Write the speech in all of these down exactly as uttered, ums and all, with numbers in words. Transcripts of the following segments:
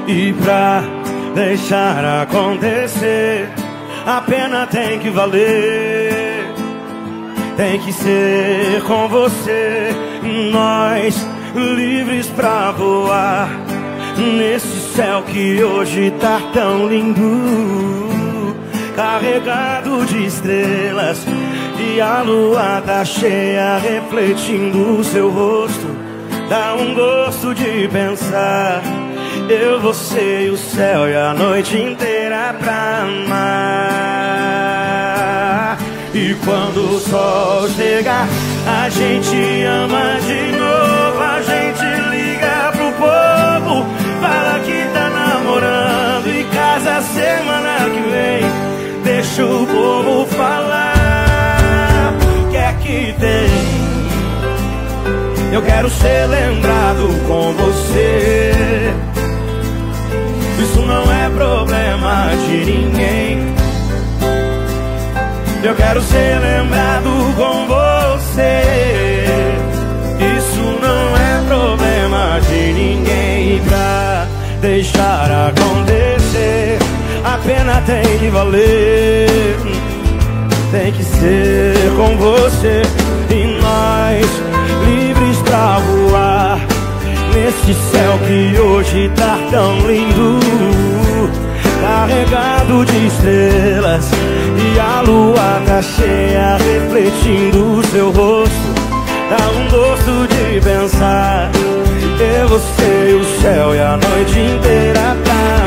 E pra deixar acontecer, a pena tem que valer. Tem que ser com você, nós livres pra voar nesse céu que hoje tá tão lindo, carregado de estrelas, e a lua tá cheia refletindo o seu rosto. Dá um gosto de pensar, eu, você e o céu e a noite inteira pra amar. E quando o sol chegar, a gente ama de novo. A gente liga pro povo, fala que tá namorando e casa semana que vem. Deixa o povo falar, o que é que tem? Eu quero ser lembrado com você. Isso não é problema de ninguém. Eu quero ser lembrado com você. Isso não é problema de ninguém. Pra deixar acontecer, a pena tem que valer. Tem que ser com você, e nós livres pra voar nesse céu que hoje tá tão lindo, carregado de estrelas, e a lua tá cheia refletindo o seu rosto. Dá um gosto de pensar, eu, você e o céu e a noite inteira pra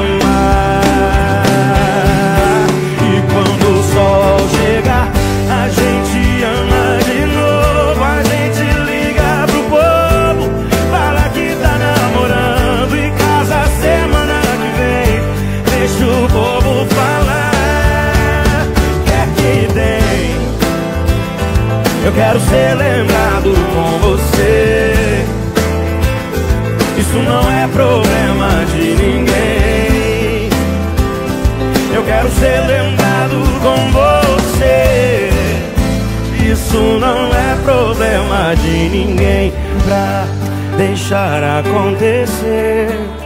amar. E quando o sol chegar, a gente ama de novo. A gente liga pro povo, fala que tá namorando e casa semana que vem. Deixa o povo falar, o que é que tem? Eu quero ser lembrado com você. Isso não é problema de ninguém. Eu quero ser lembrado com você. Isso não é problema de ninguém. Pra deixar acontecer,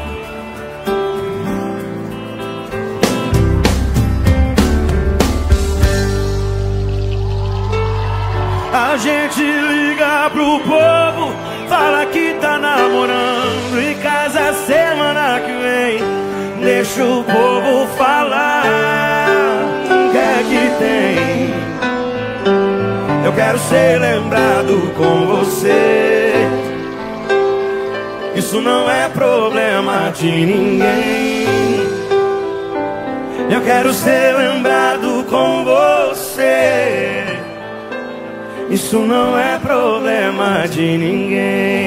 a gente liga pro povo, fala que tá namorando e casa semana que vem. Deixa o povo falar, o que é que tem? Eu quero ser lembrado com você. Isso não é problema de ninguém. Eu quero ser lembrado com você. Isso não é problema de ninguém.